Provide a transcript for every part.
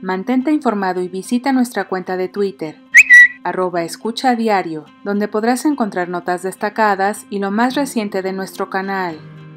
Mantente informado y visita nuestra cuenta de Twitter, @escuchadiario, donde podrás encontrar notas destacadas y lo más reciente de nuestro canal.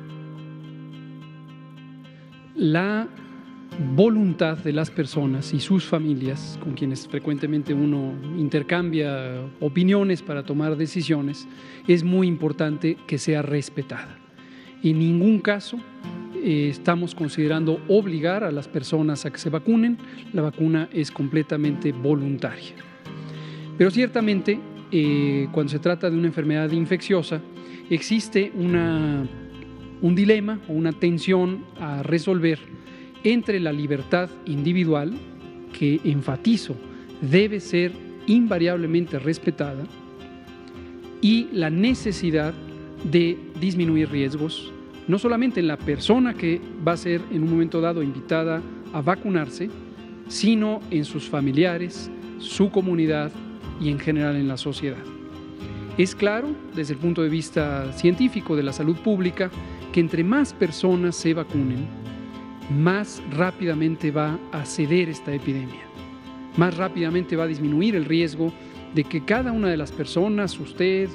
La voluntad de las personas y sus familias, con quienes frecuentemente uno intercambia opiniones para tomar decisiones, es muy importante que sea respetada. En ningún caso estamos considerando obligar a las personas a que se vacunen. La vacuna es completamente voluntaria. Pero ciertamente, cuando se trata de una enfermedad infecciosa, existe un dilema o una tensión a resolver entre la libertad individual, que enfatizo, debe ser invariablemente respetada, y la necesidad de disminuir riesgos, no solamente en la persona que va a ser en un momento dado invitada a vacunarse, sino en sus familiares, su comunidad y en general en la sociedad. Es claro, desde el punto de vista científico de la salud pública, que entre más personas se vacunen, más rápidamente va a ceder esta epidemia, más rápidamente va a disminuir el riesgo de que cada una de las personas, usted,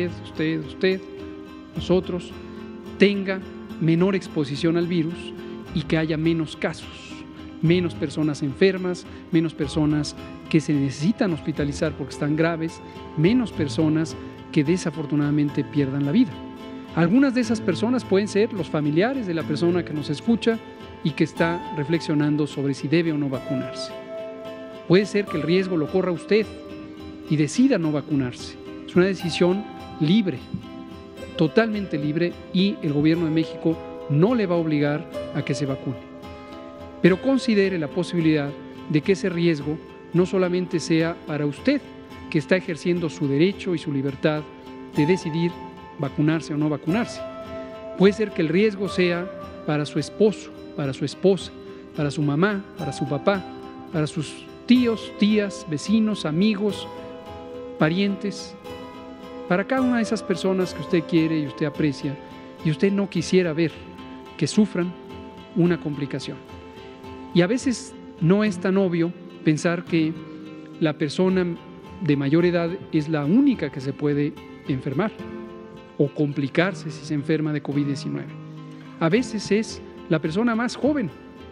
nosotros, tenga menor exposición al virus y que haya menos casos, menos personas enfermas, menos personas que se necesitan hospitalizar porque están graves, menos personas que desafortunadamente pierdan la vida. Algunas de esas personas pueden ser los familiares de la persona que nos escucha y que está reflexionando sobre si debe o no vacunarse. Puede ser que el riesgo lo corra usted y decida no vacunarse. Es una decisión libre, totalmente libre, y el gobierno de México no le va a obligar a que se vacune. Pero considere la posibilidad de que ese riesgo no solamente sea para usted, que está ejerciendo su derecho y su libertad de decidir vacunarse o no vacunarse. Puede ser que el riesgo sea para su esposo, para su esposa, para su mamá, para su papá, para sus tíos, tías, vecinos, amigos, parientes, para cada una de esas personas que usted quiere y usted aprecia y usted no quisiera ver que sufran una complicación. Y a veces no es tan obvio pensar que la persona de mayor edad es la única que se puede enfermar o complicarse si se enferma de COVID-19. A veces es la persona más joven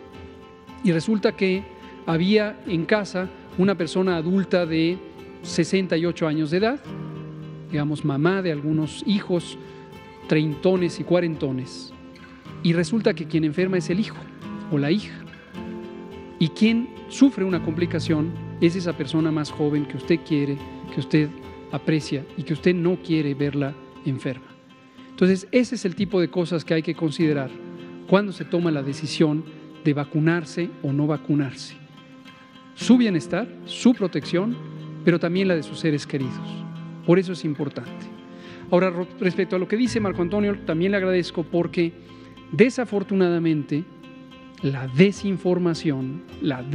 y resulta que había en casa una persona adulta de 68 años de edad, digamos mamá de algunos hijos treintones y cuarentones, y resulta que quien enferma es el hijo o la hija, y quien sufre una complicación es esa persona más joven que usted quiere, que usted aprecia y que usted no quiere verla enferma. Entonces, ese es el tipo de cosas que hay que considerar cuando se toma la decisión de vacunarse o no vacunarse. Su bienestar, su protección, pero también la de sus seres queridos. Por eso es importante. Ahora, respecto a lo que dice Marco Antonio, también le agradezco porque desafortunadamente la desinformación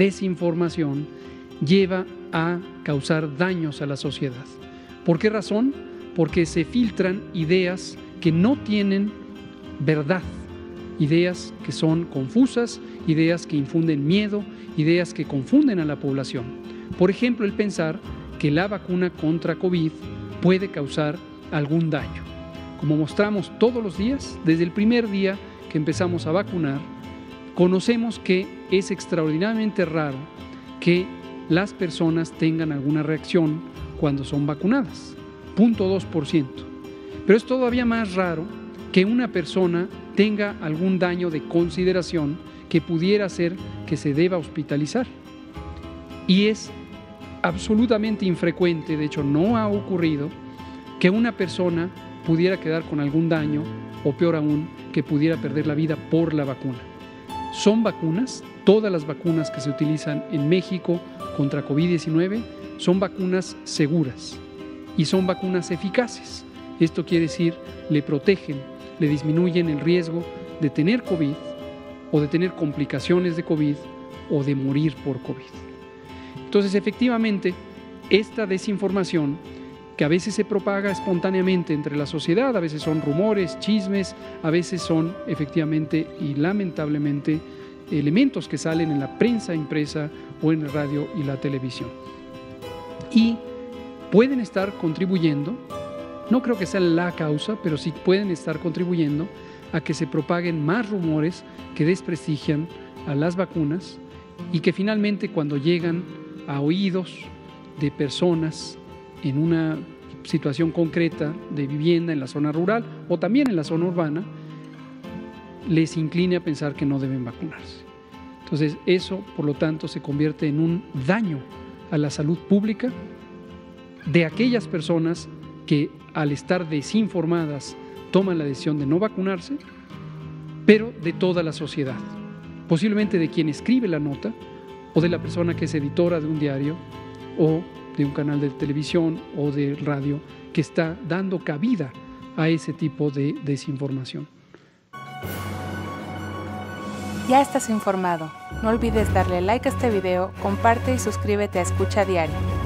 lleva a causar daños a la sociedad. ¿Por qué razón? Porque se filtran ideas que no tienen verdad, ideas que son confusas, ideas que infunden miedo, ideas que confunden a la población. Por ejemplo, el pensar que la vacuna contra COVID puede causar algún daño. Como mostramos todos los días, desde el primer día que empezamos a vacunar, conocemos que es extraordinariamente raro que las personas tengan alguna reacción cuando son vacunadas, 0.2%. Pero es todavía más raro que una persona tenga algún daño de consideración que pudiera hacer que se deba hospitalizar. Y es absolutamente infrecuente, de hecho no ha ocurrido, que una persona pudiera quedar con algún daño o peor aún, que pudiera perder la vida por la vacuna. Son vacunas, todas las vacunas que se utilizan en México contra COVID-19 son vacunas seguras y son vacunas eficaces. Esto quiere decir, le protegen, le disminuyen el riesgo de tener COVID o de tener complicaciones de COVID o de morir por COVID. Entonces, efectivamente, esta desinformación que a veces se propaga espontáneamente entre la sociedad, a veces son rumores, chismes, a veces son efectivamente y lamentablemente elementos que salen en la prensa impresa o en el radio y la televisión. Y pueden estar contribuyendo, no creo que sea la causa, pero sí pueden estar contribuyendo a que se propaguen más rumores que desprestigian a las vacunas y que finalmente, cuando llegan a oídos de personas en una situación concreta de vivienda en la zona rural o también en la zona urbana, les incline a pensar que no deben vacunarse. Entonces eso, por lo tanto, se convierte en un daño a la salud pública de aquellas personas que, al estar desinformadas, toman la decisión de no vacunarse, pero de toda la sociedad, posiblemente de quien escribe la nota o de la persona que es editora de un diario o de un canal de televisión o de radio que está dando cabida a ese tipo de desinformación. Ya estás informado. No olvides darle like a este video, comparte y suscríbete a Escucha Diario.